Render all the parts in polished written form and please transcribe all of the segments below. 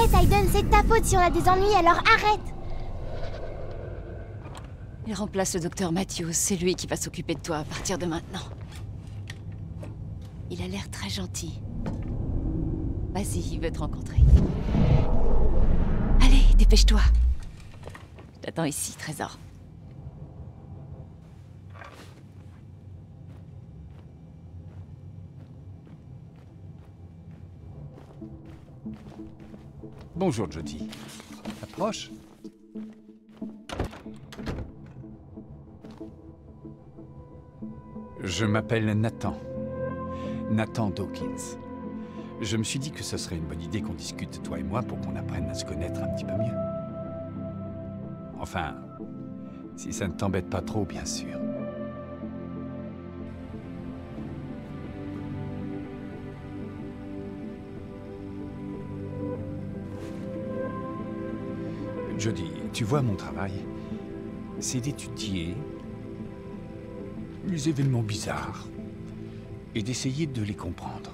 Arrête, Aiden, c'est de ta faute si on a des ennuis, alors arrête! Il remplace le docteur Matthews, c'est lui qui va s'occuper de toi à partir de maintenant. Il a l'air très gentil. Vas-y, il veut te rencontrer. Allez, dépêche-toi. Je t'attends ici, trésor. Bonjour, Jody. Approche. Je m'appelle Nathan. Nathan Dawkins. Je me suis dit que ce serait une bonne idée qu'on discute, toi et moi, pour qu'on apprenne à se connaître un petit peu mieux. Enfin, si ça ne t'embête pas trop, bien sûr. Jody, tu vois, mon travail, c'est d'étudier les événements bizarres et d'essayer de les comprendre.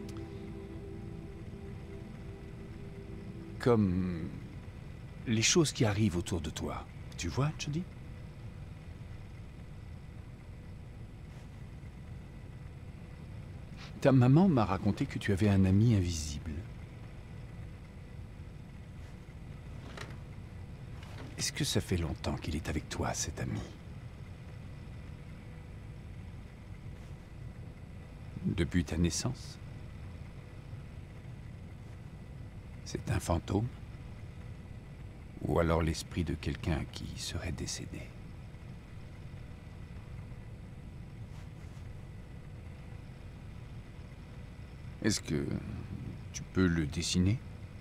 Comme les choses qui arrivent autour de toi. Tu vois, Jody? Ta maman m'a raconté que tu avais un ami invisible. Est-ce que ça fait longtemps qu'il est avec toi, cet ami? Depuis ta naissance? C'est un fantôme? Ou alors l'esprit de quelqu'un qui serait décédé? Est-ce que tu peux le dessiner?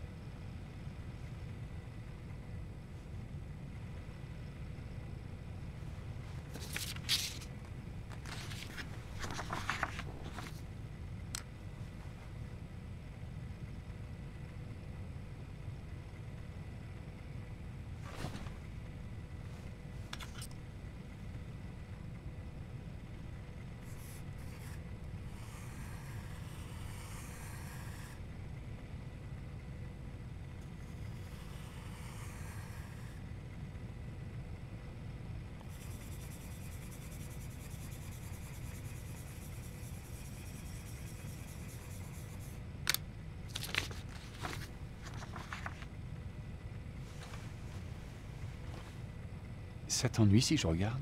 Ça t'ennuie si je regarde?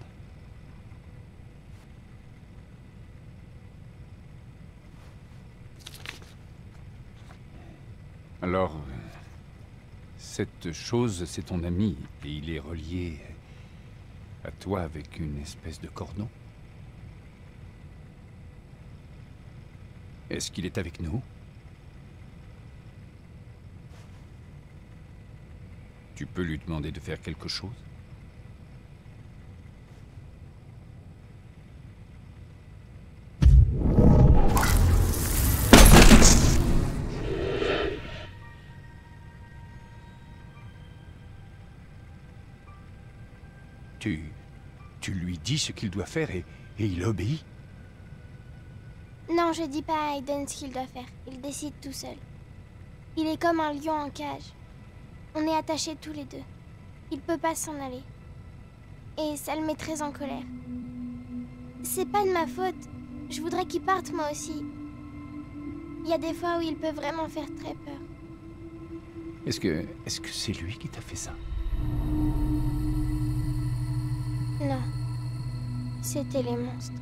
Alors, cette chose, c'est ton ami, et il est relié à toi avec une espèce de cordon? Est-ce qu'il est avec nous? Tu peux lui demander de faire quelque chose? Tu lui dis ce qu'il doit faire et il obéit? Non, je dis pas à Aiden ce qu'il doit faire. Il décide tout seul. Il est comme un lion en cage. On est attachés tous les deux. Il peut pas s'en aller. Et ça le met très en colère. C'est pas de ma faute. Je voudrais qu'il parte moi aussi. Il y a des fois où il peut vraiment faire très peur. Est-ce que c'est lui qui t'a fait ça? Non. C'était les monstres.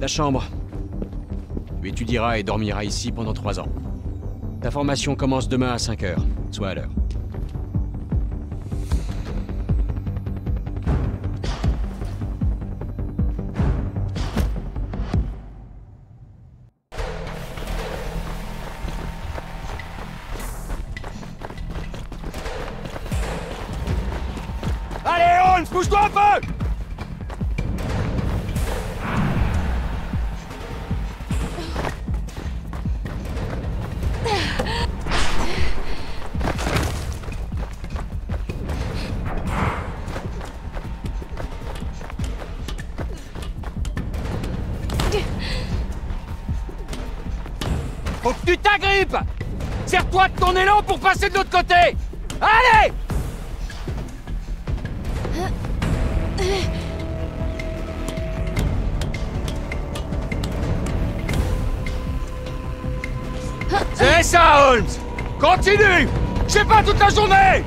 Ta chambre. Tu étudieras et dormiras ici pendant 3 ans. Ta formation commence demain à 5 heures. Sois à l'heure. Allez, Holmes, bouge-toi un peu! Faut que tu t'agrippes! Serre-toi de ton élan pour passer de l'autre côté! Allez! C'est ça, Holmes! Continue! Je sais pas toute la journée!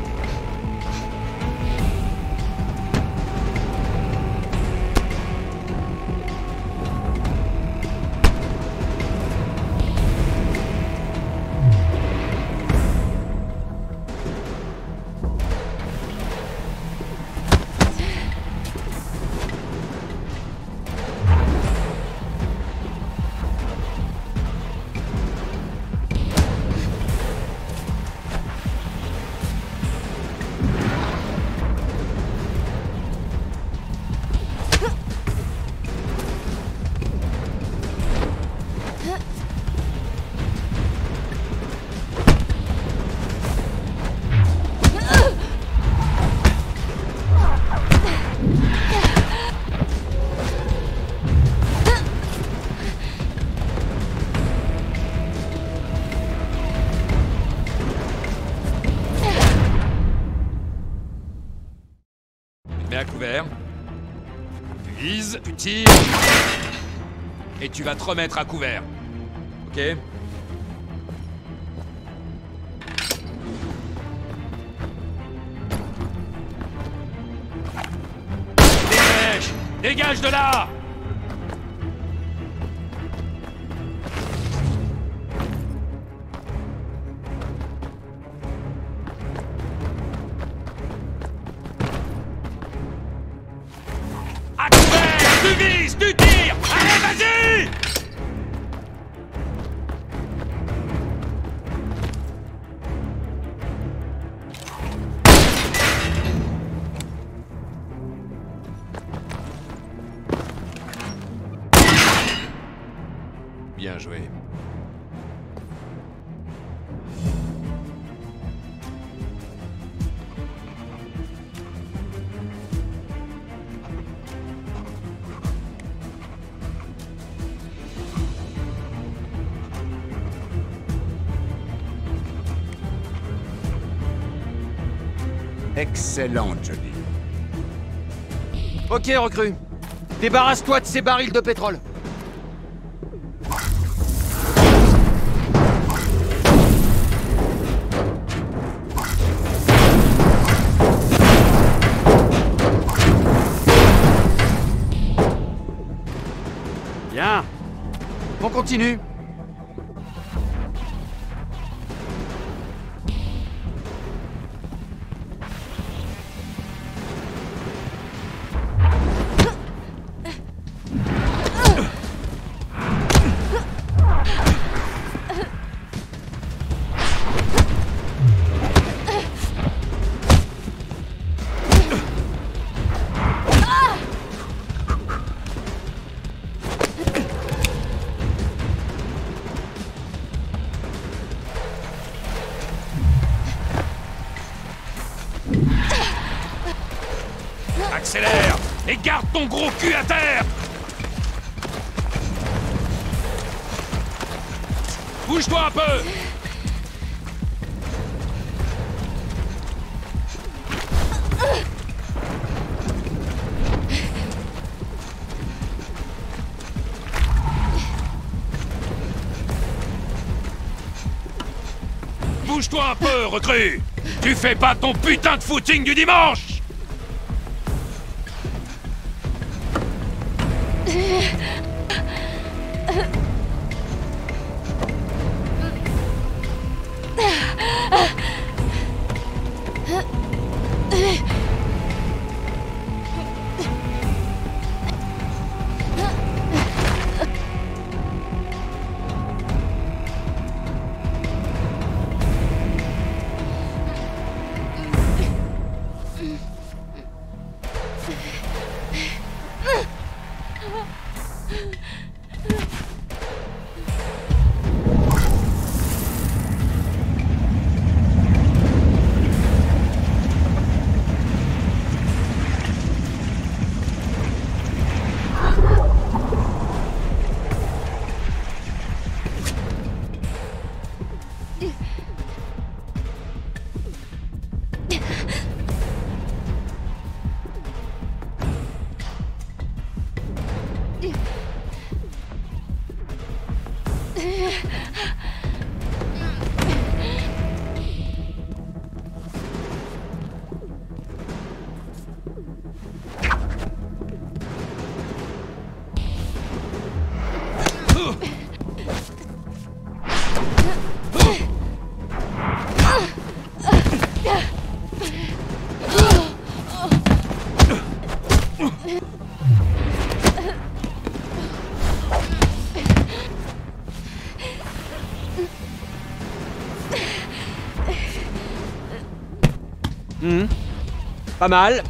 Mets à couvert. Tu vises, tu tires. Et tu vas te remettre à couvert. Ok? Dégage! Dégage de là! À couvert! Tu vises, tu tires! Allez, vas-y! Bien joué. Excellent, Johnny. Ok, recrue. Débarrasse-toi de ces barils de pétrole. Bien. On continue. Accélère et garde ton gros cul à terre! Bouge-toi un peu! Bouge-toi un peu, recrue! Tu fais pas ton putain de footing du dimanche! Pas mal.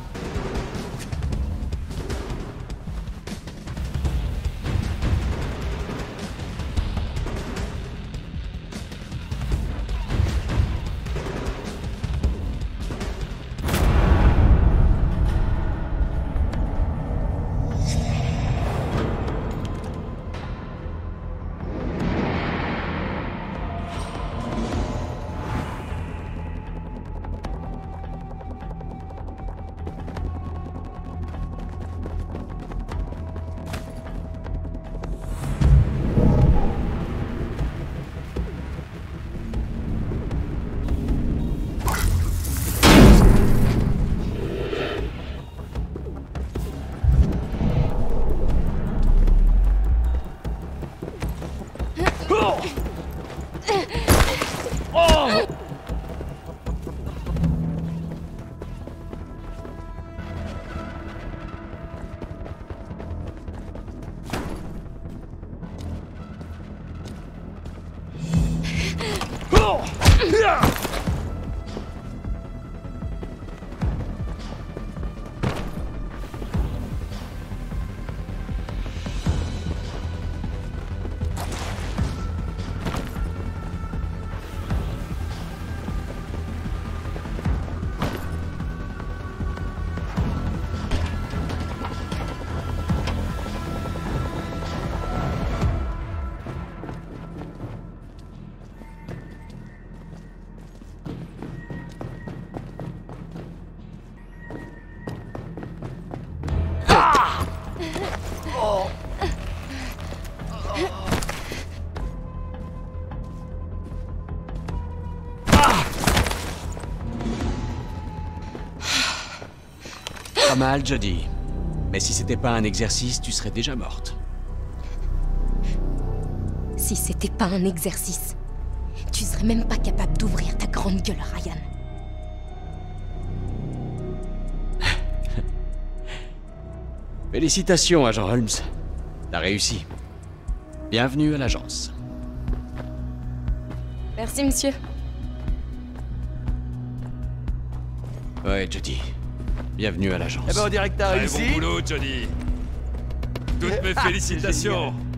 Pas mal, Jodie. Mais si c'était pas un exercice, tu serais déjà morte. Si c'était pas un exercice, tu serais même pas capable d'ouvrir ta grande gueule, Ryan. Félicitations, agent Holmes. T'as réussi. Bienvenue à l'agence. Merci, monsieur. Ouais, Jodie. Bienvenue à l'agence. Eh ben, on dirait que t'as Très réussi. bon boulot, Johnny. Toutes mes félicitations.